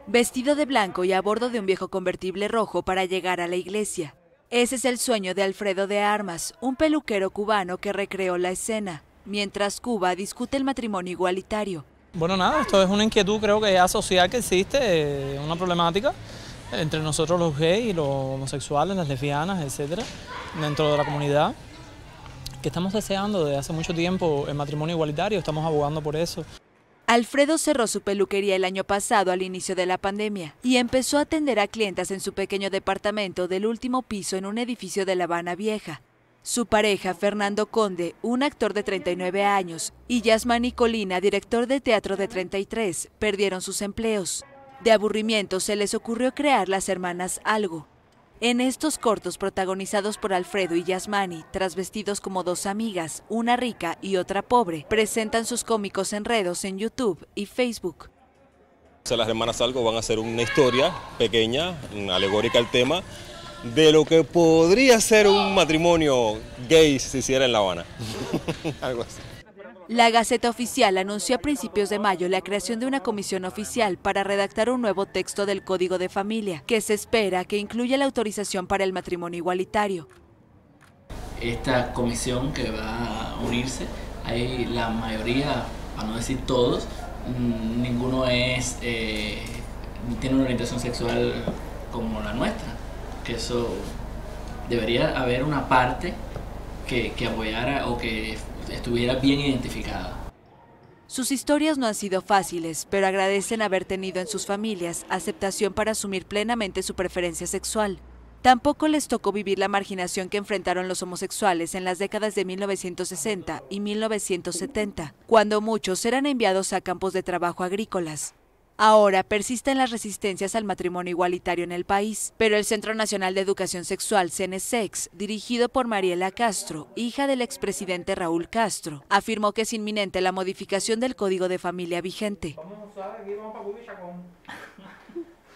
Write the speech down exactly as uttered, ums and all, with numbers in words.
vestido de blanco y a bordo de un viejo convertible rojo para llegar a la iglesia. Ese es el sueño de Alfredo de Armas, un peluquero cubano que recreó la escena, mientras Cuba discute el matrimonio igualitario. Bueno, nada, esto es una inquietud, creo que ya social que existe, una problemática entre nosotros los gays, los homosexuales, las lesbianas, etcétera, dentro de la comunidad, que estamos deseando desde hace mucho tiempo el matrimonio igualitario, estamos abogando por eso. Alfredo cerró su peluquería el año pasado al inicio de la pandemia y empezó a atender a clientas en su pequeño departamento del último piso en un edificio de La Habana Vieja. Su pareja, Fernando Conde, un actor de treinta y nueve años, y Yasmani Colina, director de teatro de treinta y tres, perdieron sus empleos. De aburrimiento se les ocurrió crear Las Hermanas Algo. En estos cortos protagonizados por Alfredo y Yasmani, trasvestidos como dos amigas, una rica y otra pobre, presentan sus cómicos enredos en YouTube y Facebook. Las Hermanas Algo van a hacer una historia pequeña, alegórica al tema, de lo que podría ser un matrimonio gay si se hiciera en La Habana. Algo así. La Gaceta Oficial anunció a principios de mayo la creación de una comisión oficial para redactar un nuevo texto del Código de Familia, que se espera que incluya la autorización para el matrimonio igualitario. Esta comisión que va a unirse, hay la mayoría, para no decir todos, ninguno es eh, tiene una orientación sexual como la nuestra, que eso debería haber una parte que, que apoyara o que estuviera bien identificada. Sus historias no han sido fáciles, pero agradecen haber tenido en sus familias aceptación para asumir plenamente su preferencia sexual. Tampoco les tocó vivir la marginación que enfrentaron los homosexuales en las décadas de mil novecientos sesenta y mil novecientos setenta, cuando muchos eran enviados a campos de trabajo agrícolas. Ahora persisten las resistencias al matrimonio igualitario en el país, pero el Centro Nacional de Educación Sexual, CENESEX, dirigido por Mariela Castro, hija del expresidente Raúl Castro, afirmó que es inminente la modificación del Código de Familia vigente.